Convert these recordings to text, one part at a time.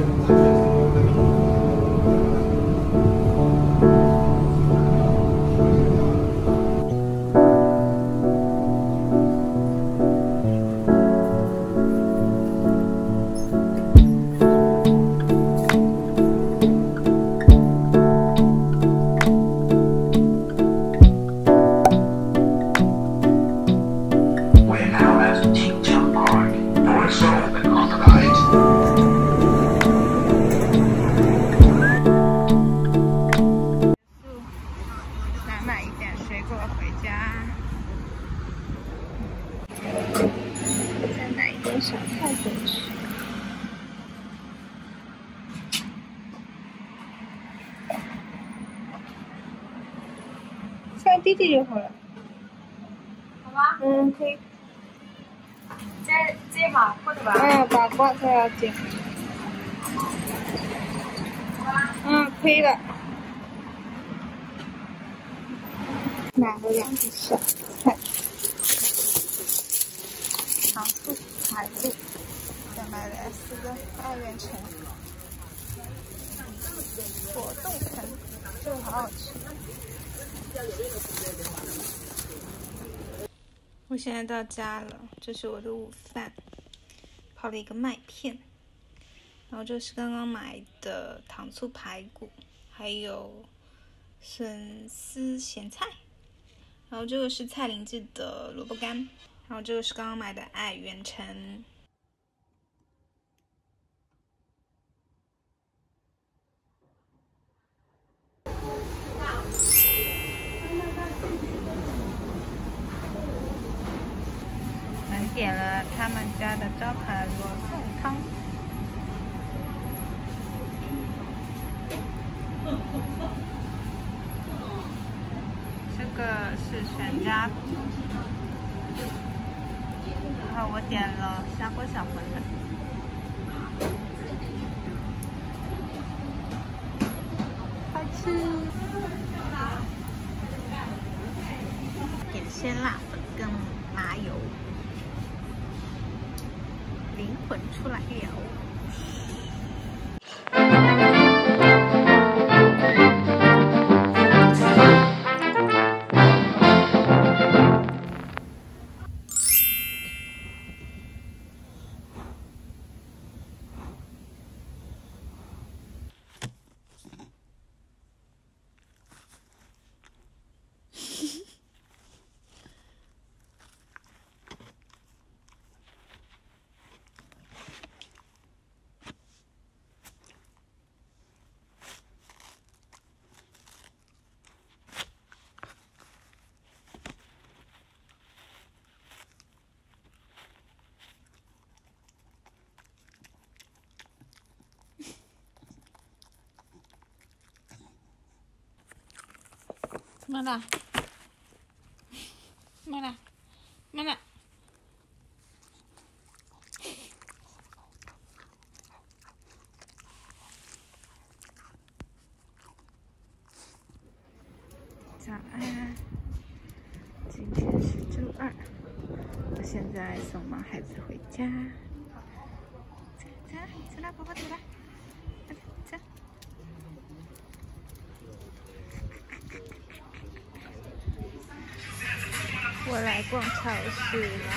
小菜回去。下滴滴就好了。 好吧。 嗯，可以。 这把或者吧。 把挂才要剪。可以了。买了2个小菜。糖醋排骨，再买了4个2元钱。果冻橙，这个好好吃。我现在到家了，这是我的午饭，泡了一个麦片，然后这是刚刚买的糖醋排骨，还有笋丝咸菜，然后这个是蔡林记的萝卜干。然后这个是刚刚买的爱媛橙，点了他们家的招牌罗宋汤。这个是全家福。然后我点了砂锅小馄饨，好吃。点鲜辣粉跟麻油，灵魂出来了。妈啦，妈啦，妈啦！早安，今天是周2，我现在送毛孩子回家。走啦，宝宝走啦，走。我来逛超市啦，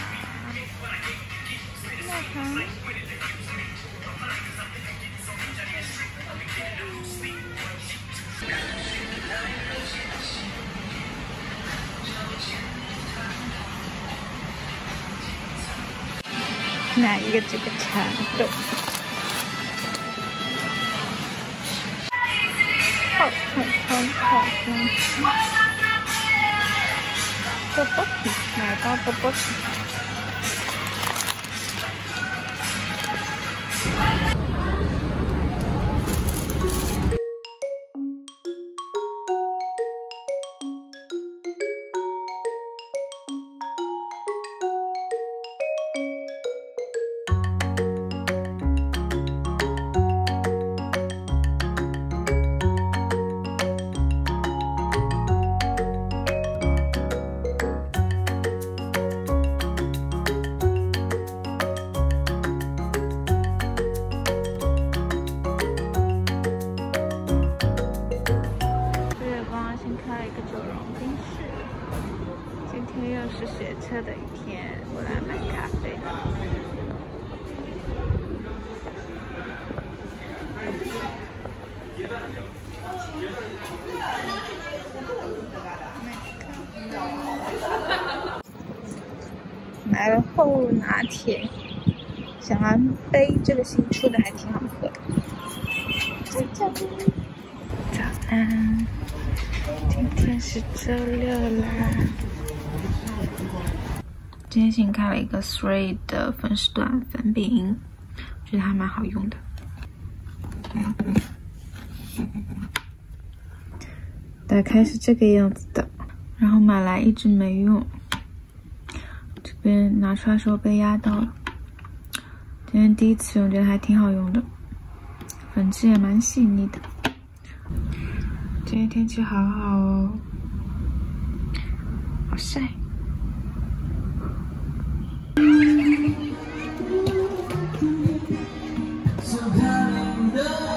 那糖。拿一个这个蚕豆，好香。豆包皮，买包豆包皮。 学车的一天，我来买咖啡。买了厚拿铁，小蓝杯，这个新出的还挺好喝的。早安，今天是周六啦。今天新开了一个 Three 的粉丝团粉饼，觉得还蛮好用的。打开是这个样子的，然后买来一直没用，这边拿出来的时候被压到了。今天第一次用，觉得还挺好用的，粉质也蛮细腻的。今天天气好好哦，好晒。So